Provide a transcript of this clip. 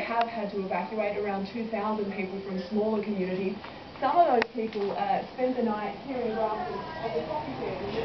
have had to evacuate around 2,000 people from smaller communities. Some of those people spent the night here in Grafton at the coffee fair.